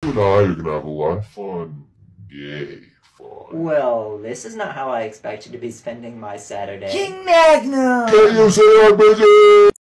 You and I are gonna have a lot of fun. Yay, fun. Well, this is not how I expected to be spending my Saturday. King Magnum! Can you say I'm busy?